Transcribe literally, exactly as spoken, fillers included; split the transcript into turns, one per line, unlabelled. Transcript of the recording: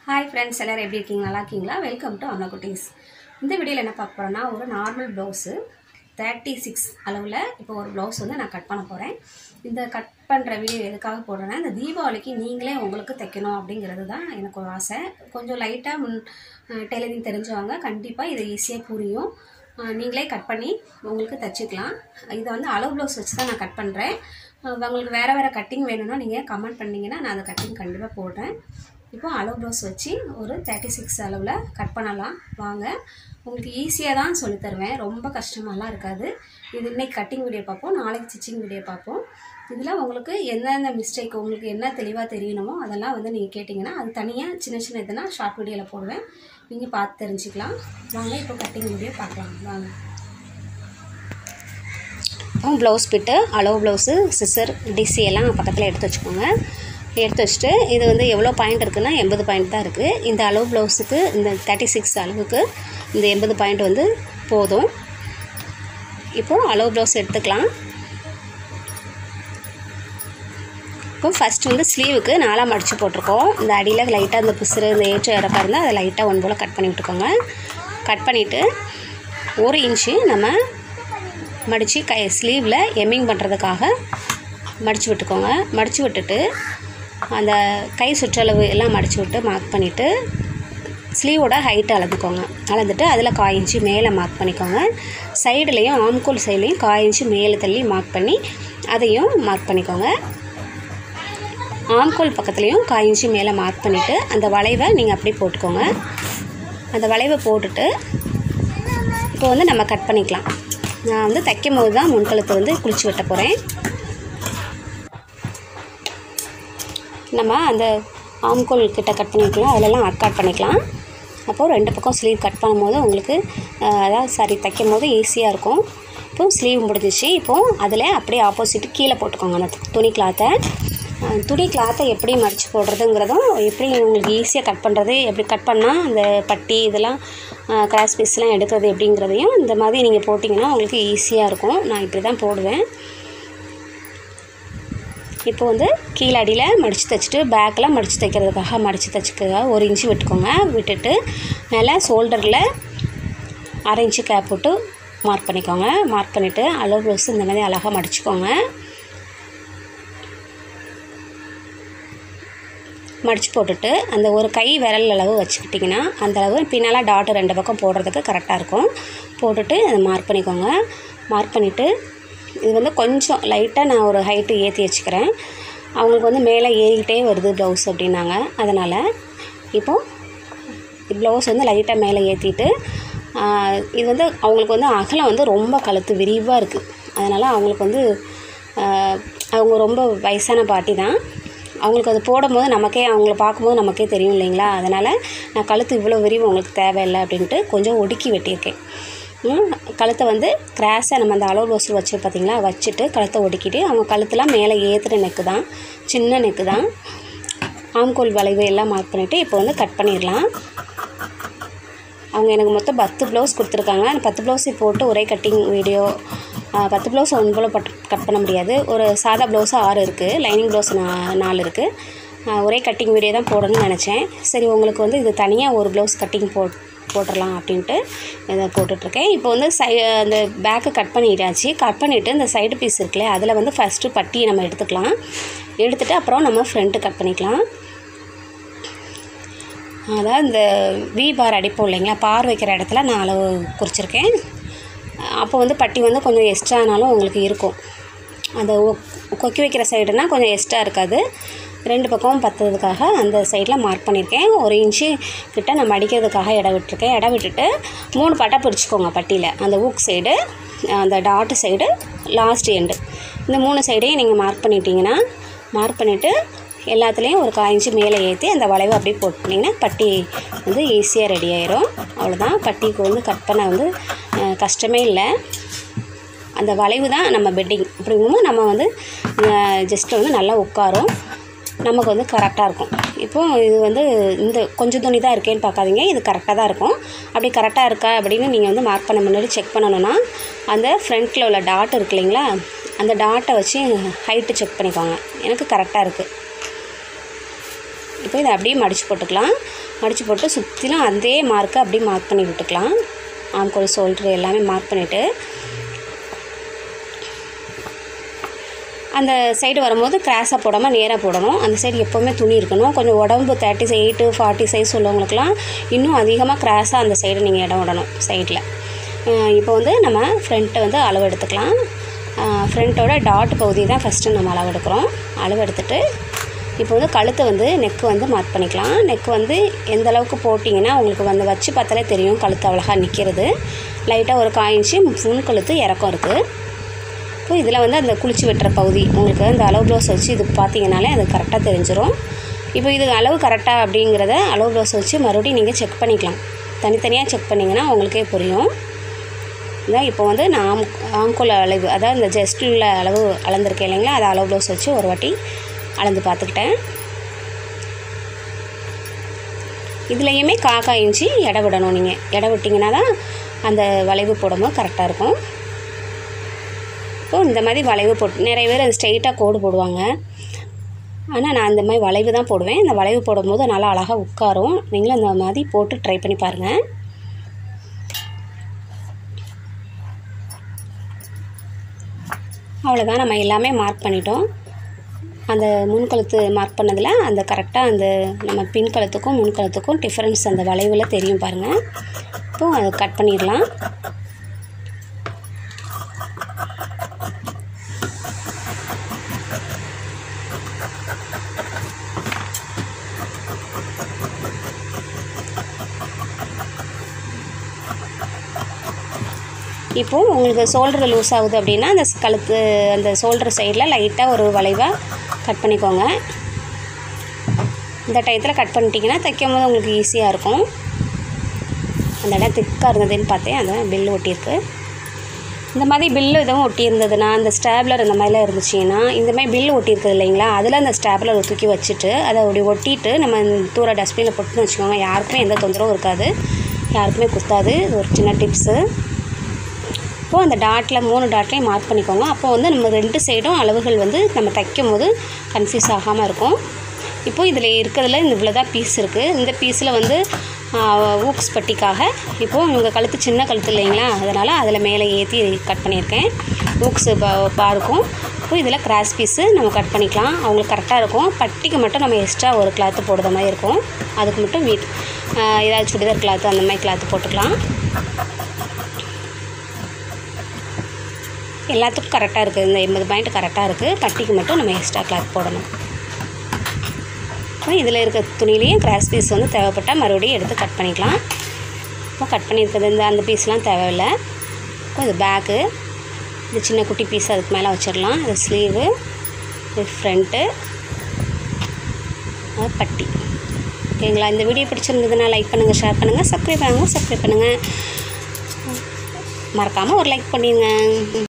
Hi friends, எல்லாரும் எப்படி இருக்கீங்க? நல்லா இருக்கீங்களா? வெல்கம் டு அம்லா குட்டீஸ். இந்த வீடியோல என்ன பார்க்க போறோம்னா ஒரு நார்மல் ப்ளவுஸ் thirty-six அளவுல இப்போ ஒரு ப்ளவுஸ் வந்து நான் கட் பண்ண போறேன். இந்த கட் பண்ற வீடியோ எதுக்காக போடுறேன்னா இந்த தீபாவளிக்கு நீங்களே உங்களுக்கு தைக்கணும் அப்படிங்கிறது தான் எனக்கு ஒரு ஆசை. கொஞ்சம் லைட்டா டெய்லரிங் தெரிஞ்சவங்க கண்டிப்பா இது ஈஸியா புரியும். நீங்களே கட் பண்ணி உங்களுக்கு தச்சிக்கலாம். இத வந்து அளவு ப்ளவுஸ் வச்சு தான் நான் கட் பண்றேன். உங்களுக்கு வேற வேற கட்டிங் வேணும்னா நீங்க கமெண்ட் பண்ணீங்கன்னா நான் அந்த கட்டிங் கண்டிப்பா போடுறேன். இப்போ அளவு ப்ளவுஸ் வச்சு ஒரு thirty-six அளவுல கட் பண்ணலாம் வாங்க. உங்களுக்கு ஈஸியா தான் சொல்லி தருவேன். ரொம்ப கஷ்டமாலாம் இருக்காது. இது இன்னைக்கு கட்டிங் வீடியோ பாப்போம், நாளைக்கு ஸ்டிச்சிங் வீடியோ பாப்போம். இதுல உங்களுக்கு என்னென்ன மிஸ்டேக் உங்களுக்கு என்ன தெளிவா தெரியணுமோ அதெல்லாம் வந்து நீங்க கேட்டிங்கனா அது தனியா சின்ன சின்ன இதனா ஷார்ட் வீடியோல போடுவேன். நீங்க பார்த்து தெரிஞ்சிக்கலாம். வாங்க இப்போ கட்டிங் வீடியோ பார்க்கலாம் வாங்க. இப்போ ப்ளவுஸ் பிட், அளவு ப்ளவுஸ், சிசர், டிசி எல்லாம் பக்கத்துல எடுத்து வச்சுக்கோங்க. எடுத்து வச்சிட்டு இது வந்து எவ்வளோ பாயிண்ட் இருக்குன்னா எண்பது பாயிண்ட் தான் இருக்குது. இந்த அளவு ப்ளவுஸுக்கு இந்த thirty-six அளவுக்கு இந்த எண்பது பாயிண்ட் வந்து போதும். இப்போது அளவு ப்ளவுஸ் எடுத்துக்கலாம். இப்போ ஃபஸ்ட் வந்து ஸ்லீவுக்கு நாலாக மடித்து போட்டிருக்கோம். இந்த அடியில் லைட்டாக இந்த பிசுறு இந்த ஏற்ற இறக்கா இருந்தால் அதை லைட்டாக ஒன் போல் கட் பண்ணி விட்டுக்கோங்க. கட் பண்ணிவிட்டு ஒரு இன்ச்சு நம்ம மடித்து கை ஸ்லீவில் எம்மிங் பண்ணுறதுக்காக மடித்து விட்டுக்கோங்க. மடித்து விட்டுட்டு அந்த கை சுற்றளவு எல்லாம் மடித்து விட்டு மார்க் பண்ணிவிட்டு ஸ்லீவோட ஹைட்டை அளந்துக்கோங்க. அளந்துட்டு அதில் கால் இன்ச்சு மேலே மார்க் பண்ணிக்கோங்க. சைடுலேயும் ஆம்கோல் சைட்லேயும் கால் இன்ச்சு மேலே தள்ளி மார்க் பண்ணி அதையும் மார்க் பண்ணிக்கோங்க. ஆம்கோல் பக்கத்துலேயும் கால் இன்ச்சு மேலே மார்க் பண்ணிவிட்டு அந்த வளைவை நீங்கள் அப்படியே போட்டுக்கோங்க. அந்த வளைவை போட்டுட்டு இப்போ வந்து நம்ம கட் பண்ணிக்கலாம். நான் வந்து தைக்கும் போது தான் முன்கழுத்தை வந்து குளிச்சு வெட்ட போகிறேன். நம்ம அந்த ஆம்கோல் கிட்ட கட் பண்ணிக்கலாம், அதிலெல்லாம் அட்காட் பண்ணிக்கலாம். அப்போது ரெண்டு பக்கம் ஸ்லீவ் கட் பண்ணும்போது உங்களுக்கு அதாவது சரி தைக்கும் போது ஈஸியாக இருக்கும். இப்போது ஸ்லீவ் முடிஞ்சிச்சு. இப்போது அதில் அப்படியே ஆப்போசிட் கீழே போட்டுக்கோங்க அந்த துணி கிளாத்தை. துணி கிளாத்தை எப்படி மடித்து போடுறதுங்கிறதும் எப்படி உங்களுக்கு ஈஸியாக கட் பண்ணுறது, எப்படி கட் பண்ணால் அந்த பட்டி இதெல்லாம் கிராஸ் பீஸ்லாம் எடுக்கிறது எப்படிங்கிறதையும் இந்த மாதிரி நீங்கள் போட்டிங்கன்னா உங்களுக்கு ஈஸியாக இருக்கும். நான் இப்படி தான் போடுவேன். இப்போ வந்து கீழே அடியில் மடித்து தைச்சிட்டு பேக்கில் மடித்து தைக்கிறதுக்காக மடித்து தைச்சிக்க ஒரு இன்ச்சு விட்டுக்கோங்க. விட்டுட்டு மேலே ஷோல்டரில் அரை இன்ச்சு கேப் போட்டு மார்க் பண்ணிக்கோங்க. மார்க் பண்ணிவிட்டு அளவு ப்ளவுஸ் இந்த மாதிரி அழகாக மடிச்சுக்கோங்க. மடித்து போட்டுட்டு அந்த ஒரு கை விரல் அளவு வச்சுக்கிட்டிங்கன்னா அந்த அளவு பின்னால் டாட்டு ரெண்டு பக்கம் போடுறதுக்கு கரெக்டாக இருக்கும். போட்டுட்டு அதை மார்க் பண்ணிக்கோங்க. மார்க் பண்ணிவிட்டு இது வந்து கொஞ்சம் லைட்டாக நான் ஒரு ஹைட்டு ஏற்றி வச்சுக்கிறேன். அவங்களுக்கு வந்து மேலே ஏறிக்கிட்டே வருது ப்ளவுஸ் அப்படின்னாங்க. அதனால் இப்போது ப்ளவுஸ் வந்து லைட்டாக மேலே ஏற்றிட்டு இது வந்து அவங்களுக்கு வந்து அகலம் வந்து ரொம்ப கழுத்து விரிவாக இருக்குது. அதனால் அவங்களுக்கு வந்து அவங்க ரொம்ப வயசான பாட்டி தான். அவங்களுக்கு அது போடும்போது நமக்கே அவங்கள பார்க்கும்போது நமக்கே தெரியும் இல்லைங்களா. அதனால் நான் கழுத்து இவ்வளோ விரிவு உங்களுக்கு தேவையில்லை அப்படின்ட்டு கொஞ்சம் ஒடுக்கி வெட்டியிருக்கேன். கழுத்தை வந்து கிராஸாக நம்ம அந்த அளவு ப்ளவுஸில் வச்சு பார்த்திங்களா வச்சுட்டு கழுத்தை ஒடுக்கிட்டு அவங்க கழுத்துலாம் மேலே ஏற்றுற நெக்கு தான், சின்ன நெக்கு தான். ஆம்கோல் வளைவு எல்லாம் மார்க் பண்ணிவிட்டு இப்போ வந்து கட் பண்ணிடலாம். அவங்க எனக்கு மொத்தம் பத்து ப்ளவுஸ் கொடுத்துருக்காங்க. அந்த பத்து ப்ளவுஸை போட்டு ஒரே கட்டிங் வீடியோ பத்து ப்ளவுஸ் ஒன் போல் பட் கட் பண்ண முடியாது. ஒரு சாதா ப்ளவுஸு ஆறு இருக்குது, லைனிங் ப்ளவுஸ் நா நாலு இருக்குது. ஒரே கட்டிங் வீடியோ தான் போடணும்னு நினச்சேன். சரி உங்களுக்கு வந்து இது தனியாக ஒரு ப்ளவுஸ் கட்டிங் போ போட்டுடலாம் அப்படின்ட்டு இதை போட்டுட்ருக்கேன். இப்போ வந்து சை அந்த பேக்கை கட் பண்ணிட்டாச்சு. கட் பண்ணிவிட்டு இந்த சைடு பீஸ் இருக்குல்ல அதில் வந்து ஃபஸ்ட்டு பட்டியை நம்ம எடுத்துக்கலாம். எடுத்துகிட்டு அப்புறம் நம்ம ஃப்ரண்ட்டு கட் பண்ணிக்கலாம். அதாவது இந்த வி பார் அடிப்போம் இல்லைங்களா, பார் வைக்கிற இடத்துல நான் அளவு குறிச்சிருக்கேன். அப்போ வந்து பட்டி வந்து கொஞ்சம் எக்ஸ்ட்ரா ஆனாலும் உங்களுக்கு இருக்கும். அந்த கொக்கி வைக்கிற சைடுனால் கொஞ்சம் எக்ஸ்ட்ரா இருக்காது. ரெண்டு பக்கமும் பத்துறதுக்காக அந்த சைடில் மார்க் பண்ணியிருக்கேன். ஒரு இன்ச்சு கிட்ட நான் மடிக்கிறதுக்காக இடம் விட்டுருக்கேன். இடம் விட்டுட்டு மூணு பட்டை பிரிச்சுக்கோங்க பட்டியில். அந்த ஊக் சைடு, அந்த டாட்டு சைடு, லாஸ்ட் எண்டு, இந்த மூணு சைடையும் நீங்கள் மார்க் பண்ணிட்டீங்கன்னா மார்க் பண்ணிவிட்டு எல்லாத்துலேயும் ஒரு கால் இன்ச்சு மேலே ஏற்றி அந்த வளைவை அப்படியே போட்டிங்கன்னா பட்டி வந்து ஈஸியாக ரெடி ஆயிரும். அவ்வளோதான். பட்டிக்கு வந்து கட் பண்ண வந்து கஷ்டமே இல்லை. அந்த வளைவு தான் நம்ம பெட்டிங் அப்படிங்கும்போது நம்ம வந்து ஜஸ்ட்டு வந்து நல்லா உட்காரும், நமக்கு வந்து கரெக்டாக இருக்கும். இப்போது இது வந்து இந்த கொஞ்சம் துணி தான் இருக்கேன்னு பார்க்காதீங்க, இது கரெக்டாக தான் இருக்கும். அப்படி கரெக்டாக இருக்கா அப்படின்னு நீங்கள் வந்து மார்க் பண்ண முன்னாடி செக் பண்ணணுன்னா அந்த ஃப்ரண்ட்டில் உள்ள டாட் இருக்கு இல்லைங்களா, அந்த டாட்டை வச்சு ஹைட்டு செக் பண்ணிக்கோங்க. எனக்கு கரெக்டாக இருக்குது. இப்போ இதை அப்படியே மடித்து போட்டுக்கலாம். மடித்து போட்டு சுற்றிலும் அதே மார்க்கை அப்படியே மார்க் பண்ணி விட்டுக்கலாம். ஆம்கோல் ஷோல்ட்ரு எல்லாமே மார்க் பண்ணிவிட்டு அந்த சைடு வரும்போது கிராஸாக போடாமல் நேராக போடணும். அந்த சைடு எப்போவுமே துணி இருக்கணும். கொஞ்சம் உடம்பு தேர்ட்டி எயிட்டு ஃபார்ட்டி சைஸ் உள்ளவங்களுக்குலாம் இன்னும் அதிகமாக கிராஸாக அந்த சைடு நீங்கள் இடம் விடணும் சைடில். இப்போ வந்து நம்ம ஃப்ரண்ட்டை வந்து அளவு எடுத்துக்கலாம். ஃப்ரண்ட்டோட டாட் பகுதி தான் ஃபஸ்ட்டு நம்ம அளவு எடுக்கிறோம். அளவு எடுத்துகிட்டு இப்போ வந்து கழுத்தை வந்து நெக்கு வந்து மார்க் பண்ணிக்கலாம். நெக்கு வந்து எந்த அளவுக்கு போட்டிங்கன்னா உங்களுக்கு வந்து வச்சு பார்த்தாலே தெரியும் கழுத்து அழகாக நிற்கிறது. லைட்டாக ஒரு கால் இன்ச்சு முன் கழுத்து இறக்கம் இருக்குது. இப்போ இதில் வந்து அந்த குளிச்சு வெட்டுற பகுதி உங்களுக்கு அந்த அளவு ப்ளவுஸ் வச்சு இதுக்கு பார்த்தீங்கனாலே அது கரெக்டாக தெரிஞ்சிடும். இப்போ இது அளவு கரெக்டாக அப்படிங்கிறத அளவு ப்ளவுஸ் வச்சு மறுபடியும் நீங்கள் செக் பண்ணிக்கலாம். தனித்தனியாக செக் பண்ணிங்கன்னா உங்களுக்கே புரியும். இதான் இப்போ வந்து நான் ஆம் ஆம்கோல் அளவு அதாவது இந்த ஜஸ்ட் உள்ள அளவு அளந்துருக்கேன் இல்லைங்களா, அதை அளவு ப்ளவுஸ் வச்சு ஒரு வாட்டி அளந்து பார்த்துக்கிட்டேன். இதுலேயுமே காக்கா இன்ச்சு எடை விடணும். நீங்கள் எடை விட்டிங்கன்னா தான் அந்த வளைவு போடும்போது கரெக்டாக இருக்கும். இப்போது இந்த மாதிரி வளைவு போட்டு நிறைய பேர் அது ஸ்ட்ரெயிட்டாக கோடு போடுவாங்க. ஆனால் நான் இந்த மாதிரி வளைவு தான் போடுவேன். இந்த வளைவு போடும்போது நல்லா அழகாக உட்காரும். நீங்களும் அந்த மாதிரி போட்டு ட்ரை பண்ணி பாருங்கள். அவ்வளோதான், நம்ம எல்லாமே மார்க் பண்ணிட்டோம். அந்த முன்கழுத்து மார்க் பண்ணதில் அந்த கரெக்டாக அந்த நம்ம பின் கழுத்துக்கும் முன் கழுத்துக்கும் டிஃப்ரென்ஸ் அந்த வளைவில் தெரியும் பாருங்கள். இப்போது அதை கட் பண்ணிடலாம். இப்போது உங்களுக்கு ஷோல்டர் லூஸ் ஆகுது அப்படின்னா அந்த கழுத்து அந்த ஷோல்டர் சைடில் லைட்டாக ஒரு வளைவாக கட் பண்ணிக்கோங்க. இந்த டயத்தில் கட் பண்ணிட்டீங்கன்னா தைக்கும் போது உங்களுக்கு ஈஸியாக இருக்கும். அந்த இடம் திக்காக இருந்ததுன்னு பார்த்தேன், அதான் பில்லு ஒட்டியிருக்கு. இந்த மாதிரி பில்லு எதுவும் ஒட்டியிருந்ததுன்னா அந்த ஸ்டாப்லர் இந்த மாதிரிலாம் இருந்துச்சுன்னா இந்த மாதிரி பில்லு ஒட்டியிருக்குது இல்லைங்களா, அதில் அந்த ஸ்டாப்லர் தூக்கி வச்சுட்டு அதை அப்படி ஒட்டிட்டு நம்ம தூர டஸ்ட்பினில் போட்டுன்னு வச்சுக்கோங்க. யாருக்குமே எந்த தொந்தரவும் இருக்காது, யாருக்குமே குத்தாது. இது ஒரு சின்ன டிப்ஸு. இப்போது அந்த டாட்டில் மூணு டாட்லையும் மார்க் பண்ணிக்கோங்க. அப்போ வந்து நம்ம ரெண்டு சைடும் அளவுகள் வந்து நம்ம தைக்கும் போது கன்ஃபியூஸ் ஆகாமல் இருக்கும். இப்போது இதில் இருக்கிறதுல இந்த இவ்வளோ தான் பீஸ் இருக்குது. இந்த பீஸில் வந்து ஊக்ஸ் பட்டிக்காக இப்போது உங்கள் கழுத்து சின்ன கழுத்து இல்லைங்களா, அதனால் அதில் மேலே ஏற்றி கட் பண்ணியிருக்கேன். ஊக்ஸு பா பாருக்கும். இப்போ இதில் கிராஸ் பீஸு நம்ம கட் பண்ணிக்கலாம். அவங்களுக்கு கரெக்டாக இருக்கும். பட்டிக்கு மட்டும் நம்ம எக்ஸ்ட்ரா ஒரு கிளாத்து போடுற மாதிரி இருக்கும். அதுக்கு மட்டும் வீட் ஏதாவது சுடிதார் கிளாத்து அந்த மாதிரி கிளாத்து போட்டுக்கலாம். எல்லாத்துக்கும் கரெக்டாக இருக்குது. இந்த எண்பது பாயிண்ட் கரெக்டாக இருக்குது. பட்டிக்கு மட்டும் நம்ம எக்ஸ்ட்ரா கிளாத் போடணும். இப்போ இதில் இருக்க துணியிலையும் கிராஸ் பீஸ் வந்து தேவைப்பட்டால் மறுபடியும் எடுத்து கட் பண்ணிக்கலாம். இப்போ கட் பண்ணியிருக்கிறது இந்த அந்த பீஸ்லாம் தேவையில்லை. இப்போ இது பேக்கு, இது சின்ன குட்டி பீஸ் அதுக்கு மேலே வச்சிடலாம். இது ஸ்லீவு, இது ஃப்ரண்ட்டு, பட்டி. ஓகேங்களா? இந்த வீடியோ பிடிச்சிருந்ததுன்னா லைக் பண்ணுங்கள், ஷேர் பண்ணுங்கள், சப்ஸ்கிரைப் பண்ணுங்கள் சப்ஸ்கிரைப் பண்ணுங்கள் மறக்காமல் ஒரு லைக் பண்ணிடுங்க.